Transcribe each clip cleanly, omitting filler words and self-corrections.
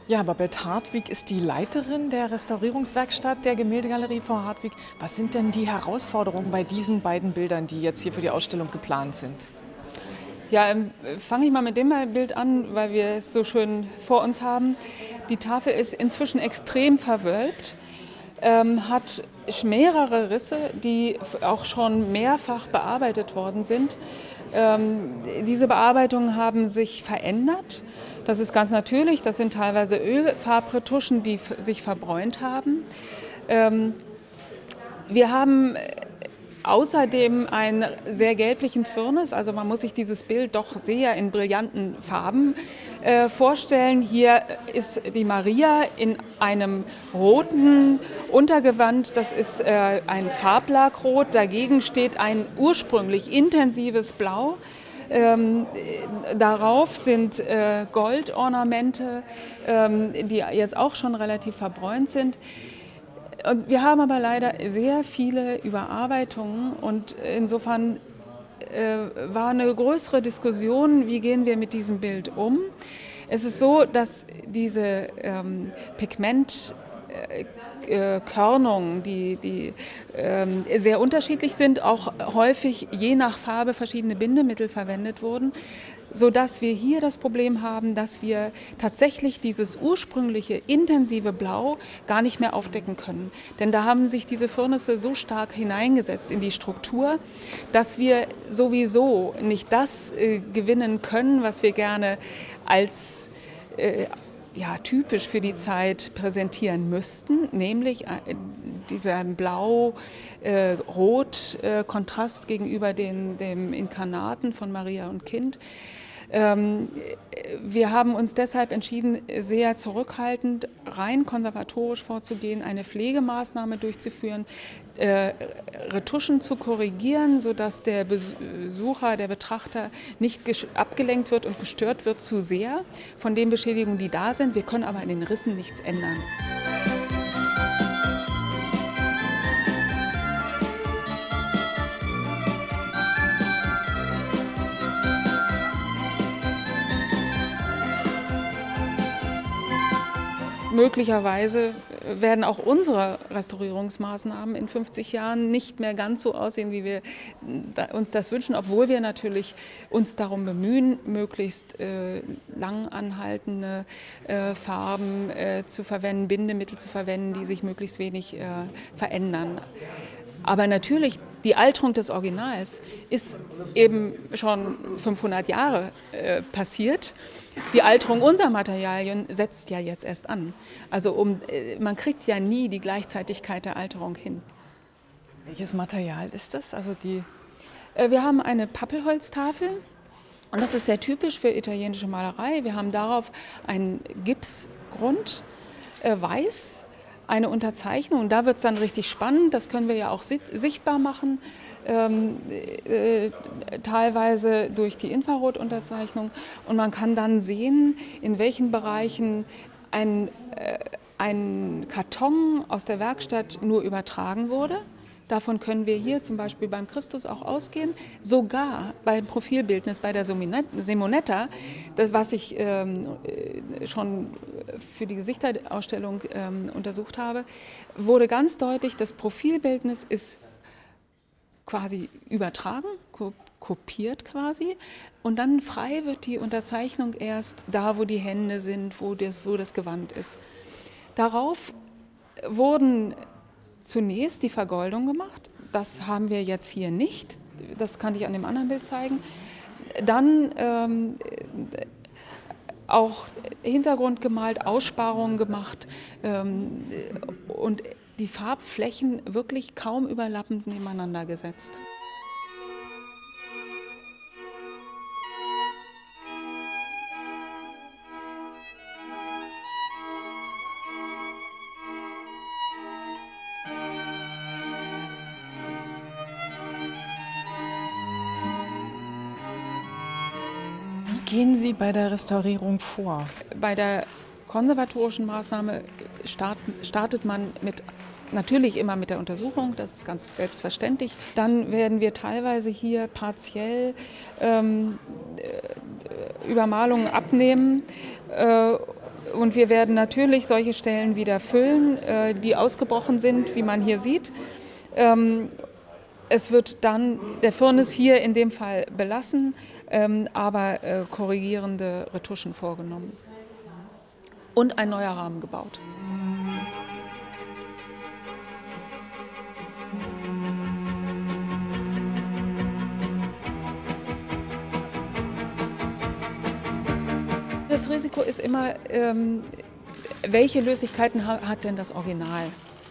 Ja, Babette Hartwig ist die Leiterin der Restaurierungswerkstatt der Gemäldegalerie. Frau Hartwig, was sind denn die Herausforderungen bei diesen beiden Bildern, die jetzt hier für die Ausstellung geplant sind? Ja, fange ich mal mit dem Bild an, weil wir es so schön vor uns haben. Die Tafel ist inzwischen extrem verwölbt, hat mehrere Risse, die auch schon mehrfach bearbeitet worden sind. Diese Bearbeitungen haben sich verändert. Das ist ganz natürlich. Das sind teilweise Ölfarbretuschen, die sich verbräunt haben. Wir haben außerdem einen sehr gelblichen Firnis, also man muss sich dieses Bild doch sehr in brillanten Farben vorstellen. Hier ist die Maria in einem roten Untergewand, das ist ein Farblakrot, dagegen steht ein ursprünglich intensives Blau. Darauf sind Goldornamente, die jetzt auch schon relativ verbräunt sind. Und wir haben aber leider sehr viele Überarbeitungen und insofern war eine größere Diskussion, wie gehen wir mit diesem Bild um. Es ist so, dass diese Pigmentkörnungen, die sehr unterschiedlich sind, auch häufig je nach Farbe verschiedene Bindemittel verwendet wurden, sodass wir hier das Problem haben, dass wir tatsächlich dieses ursprüngliche intensive Blau gar nicht mehr aufdecken können. Denn da haben sich diese Firnisse so stark hineingesetzt in die Struktur, dass wir sowieso nicht das gewinnen können, was wir gerne als typisch für die Zeit präsentieren müssten, nämlich dieser Blau-Rot-Kontrast gegenüber dem Inkarnaten von Maria und Kind. Wir haben uns deshalb entschieden, sehr zurückhaltend, rein konservatorisch vorzugehen, eine Pflegemaßnahme durchzuführen, Retuschen zu korrigieren, sodass der Besucher, der Betrachter nicht abgelenkt wird und gestört wird zu sehr von den Beschädigungen, die da sind. Wir können aber in den Rissen nichts ändern. Möglicherweise werden auch unsere Restaurierungsmaßnahmen in 50 Jahren nicht mehr ganz so aussehen, wie wir uns das wünschen, obwohl wir natürlich uns darum bemühen, möglichst lang anhaltende Farben zu verwenden, Bindemittel zu verwenden, die sich möglichst wenig verändern. Aber natürlich, die Alterung des Originals ist eben schon 500 Jahre passiert. Die Alterung unserer Materialien setzt ja jetzt erst an. Also man kriegt ja nie die Gleichzeitigkeit der Alterung hin. Welches Material ist das? Wir haben eine Pappelholztafel und das ist sehr typisch für italienische Malerei. Wir haben darauf einen Gipsgrund, weiß, eine Unterzeichnung, und da wird es dann richtig spannend, das können wir ja auch sichtbar machen, teilweise durch die Infrarotunterzeichnung, und man kann dann sehen, in welchen Bereichen ein Karton aus der Werkstatt nur übertragen wurde. Davon können wir hier zum Beispiel beim Christus auch ausgehen. Sogar beim Profilbildnis bei der Simonetta, was ich schon für die Gesichterausstellung untersucht habe, wurde ganz deutlich, das Profilbildnis ist quasi übertragen, kopiert quasi. Und dann frei wird die Unterzeichnung erst da, wo die Hände sind, wo das Gewand ist. Darauf wurden zunächst die Vergoldung gemacht, das haben wir jetzt hier nicht, das kann ich an dem anderen Bild zeigen. Dann auch Hintergrund gemalt, Aussparungen gemacht und die Farbflächen wirklich kaum überlappend nebeneinander gesetzt. Wie gehen Sie bei der Restaurierung vor? Bei der konservatorischen Maßnahme startet man natürlich immer mit der Untersuchung, das ist ganz selbstverständlich. Dann werden wir teilweise hier partiell Übermalungen abnehmen, Und wir werden natürlich solche Stellen wieder füllen, die ausgebrochen sind, wie man hier sieht. Es wird dann der Firnis hier in dem Fall belassen, aber korrigierende Retuschen vorgenommen. Und ein neuer Rahmen gebaut. Das Risiko ist immer, welche Löslichkeiten hat denn das Original?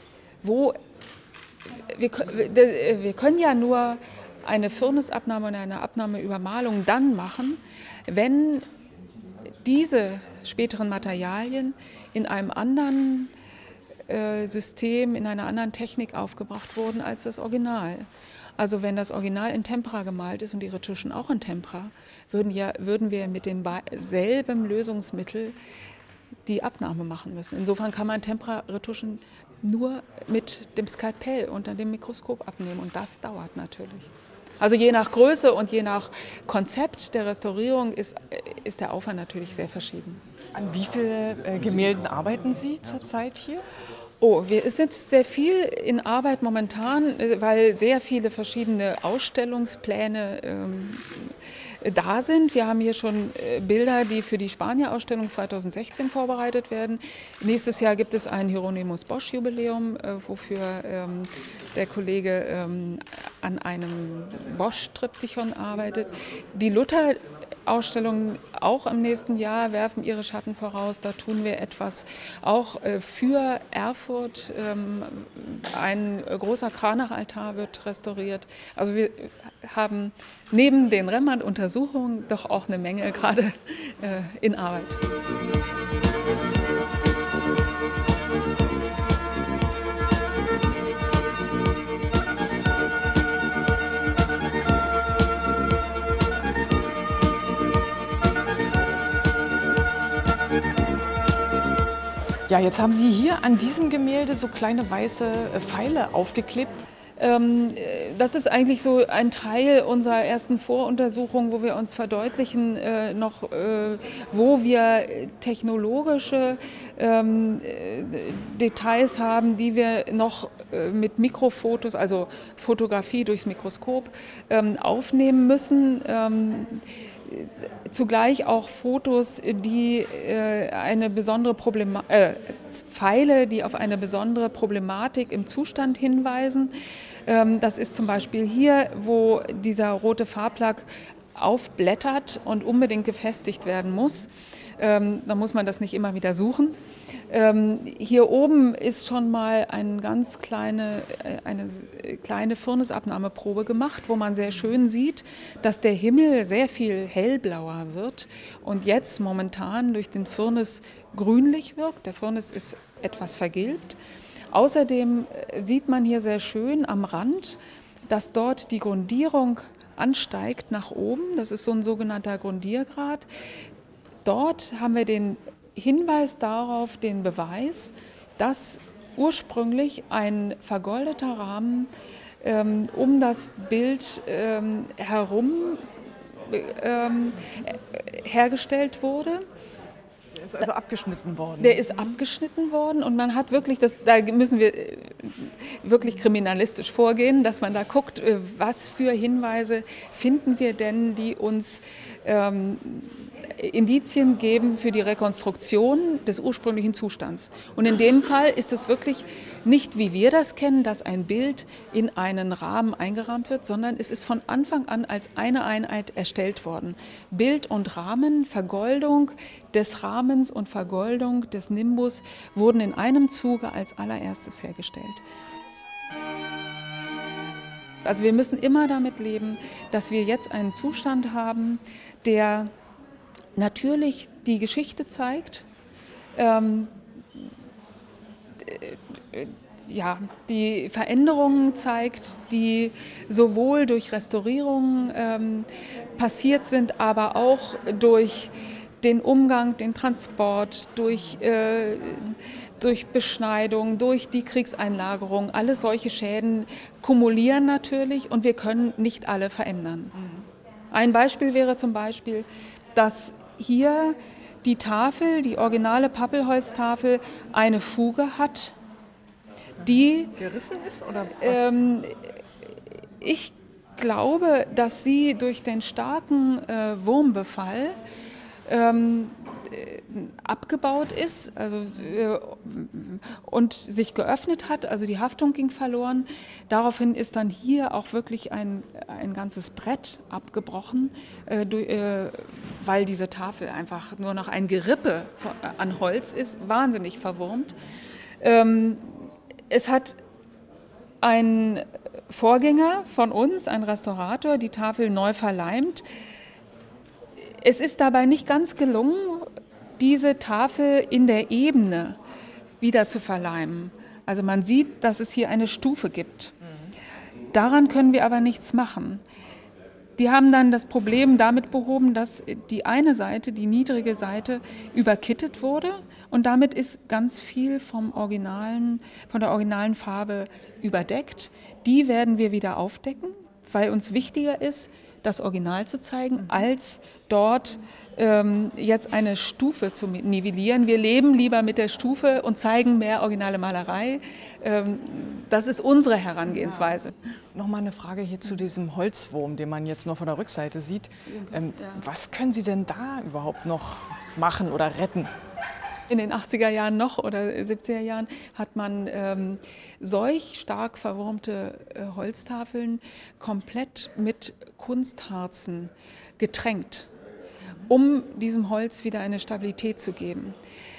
Wir können ja nur eine Firnisabnahme und eine Abnahme über Malung dann machen, wenn diese späteren Materialien in einem anderen System, in einer anderen Technik aufgebracht wurden als das Original. Also wenn das Original in Tempera gemalt ist und die Retuschen auch in Tempera, würden wir mit demselben Lösungsmittel die Abnahme machen müssen. Insofern kann man Tempera-Retuschen nur mit dem Skalpell unter dem Mikroskop abnehmen und das dauert natürlich. Also je nach Größe und je nach Konzept der Restaurierung ist der Aufwand natürlich sehr verschieden. An wie vielen Gemälden arbeiten Sie zurzeit hier? Oh, wir sind sehr viel in Arbeit momentan, weil sehr viele verschiedene Ausstellungspläne da sind. Wir haben hier schon Bilder, die für die Spanier-Ausstellung 2016 vorbereitet werden. Nächstes Jahr gibt es ein Hieronymus Bosch-Jubiläum, wofür der Kollege an einem Bosch-Triptychon arbeitet. Die Luther-Ausstellungen auch im nächsten Jahr werfen ihre Schatten voraus. Da tun wir etwas auch für Erfurt. Ein großer Kranachaltar wird restauriert. Also wir haben neben den Rembrandt-Untersuchungen doch auch eine Menge gerade in Arbeit. Ja, jetzt haben Sie hier an diesem Gemälde so kleine weiße Pfeile aufgeklebt. Das ist eigentlich so ein Teil unserer ersten Voruntersuchung, wo wir uns verdeutlichen, wo wir technologische Details haben, die wir noch mit Mikrofotos, also Fotografie durchs Mikroskop, aufnehmen müssen. Zugleich auch Fotos, die eine besondere Pfeile, die auf eine besondere Problematik im Zustand hinweisen. Das ist zum Beispiel hier, wo dieser rote Farblack aufblättert und unbedingt gefestigt werden muss. Da muss man das nicht immer wieder suchen. Hier oben ist schon mal eine kleine Firnisabnahmeprobe gemacht, wo man sehr schön sieht, dass der Himmel sehr viel hellblauer wird und jetzt momentan durch den Firnis grünlich wirkt. Der Firnis ist etwas vergilbt. Außerdem sieht man hier sehr schön am Rand, dass dort die Grundierung ansteigt nach oben. Das ist so ein sogenannter Grundiergrad. Dort haben wir den Hinweis darauf, den Beweis, dass ursprünglich ein vergoldeter Rahmen um das Bild herum hergestellt wurde. Der ist also abgeschnitten worden. Der ist abgeschnitten worden und man hat wirklich, da müssen wir wirklich kriminalistisch vorgehen, dass man da guckt, was für Hinweise finden wir denn, die uns Indizien geben für die Rekonstruktion des ursprünglichen Zustands. Und in dem Fall ist es wirklich nicht, wie wir das kennen, dass ein Bild in einen Rahmen eingerahmt wird, sondern es ist von Anfang an als eine Einheit erstellt worden. Bild und Rahmen, Vergoldung des Rahmens und Vergoldung des Nimbus wurden in einem Zuge als allererstes hergestellt. Also wir müssen immer damit leben, dass wir jetzt einen Zustand haben, der natürlich die Geschichte zeigt, die Veränderungen zeigt, die sowohl durch Restaurierungen passiert sind, aber auch durch den Umgang, den Transport, durch Beschneidung, durch die Kriegseinlagerung. Alle solche Schäden kumulieren natürlich und wir können nicht alle verändern. Ein Beispiel wäre zum Beispiel, dass hier die Tafel, die originale Pappelholztafel, eine Fuge hat, die gerissen ist oder ich glaube, dass sie durch den starken Wurmbefall abgebaut ist, und sich geöffnet hat, also die Haftung ging verloren. Daraufhin ist dann hier auch wirklich ein ganzes Brett abgebrochen, weil diese Tafel einfach nur noch ein Gerippe an Holz ist, wahnsinnig verwurmt. Es hat ein Vorgänger von uns, ein Restaurator, die Tafel neu verleimt. Es ist dabei nicht ganz gelungen, diese Tafel in der Ebene wieder zu verleimen. Also man sieht, dass es hier eine Stufe gibt. Daran können wir aber nichts machen. Die haben dann das Problem damit behoben, dass die eine Seite, die niedrige Seite, überkittet wurde und damit ist ganz viel von der originalen Farbe überdeckt. Die werden wir wieder aufdecken, weil uns wichtiger ist, das Original zu zeigen, als dort jetzt eine Stufe zu nivellieren. Wir leben lieber mit der Stufe und zeigen mehr originale Malerei. Das ist unsere Herangehensweise. Ja. Nochmal eine Frage hier zu diesem Holzwurm, den man jetzt noch von der Rückseite sieht. Was können Sie denn da überhaupt noch machen oder retten? In den 80er Jahren noch oder 70er Jahren hat man solch stark verwurmte Holztafeln komplett mit Kunstharzen getränkt, um diesem Holz wieder eine Stabilität zu geben.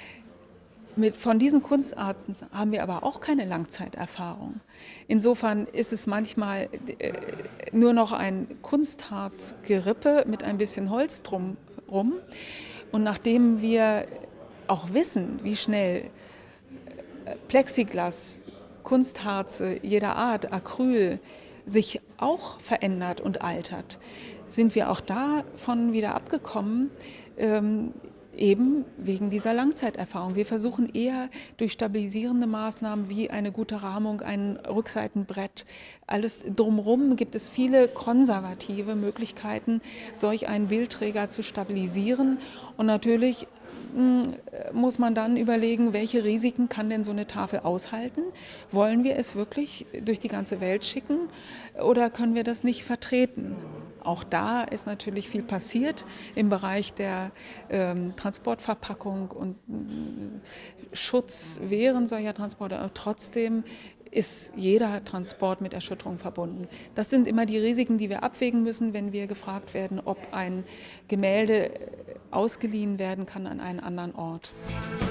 Von diesen Kunstharzen haben wir aber auch keine Langzeiterfahrung. Insofern ist es manchmal nur noch ein Kunstharzgerippe mit ein bisschen Holz drumherum. Und nachdem wir auch wissen, wie schnell Plexiglas, Kunstharze jeder Art, Acryl, sich auch verändert und altert, sind wir auch davon wieder abgekommen, eben wegen dieser Langzeiterfahrung. Wir versuchen eher durch stabilisierende Maßnahmen wie eine gute Rahmung, ein Rückseitenbrett, alles drumherum gibt es viele konservative Möglichkeiten, solch einen Bildträger zu stabilisieren. Und natürlich muss man dann überlegen, welche Risiken kann denn so eine Tafel aushalten? Wollen wir es wirklich durch die ganze Welt schicken oder können wir das nicht vertreten? Auch da ist natürlich viel passiert im Bereich der Transportverpackung und Schutz während solcher Transporte. Aber trotzdem ist jeder Transport mit Erschütterung verbunden. Das sind immer die Risiken, die wir abwägen müssen, wenn wir gefragt werden, ob ein Gemälde ausgeliehen werden kann an einen anderen Ort.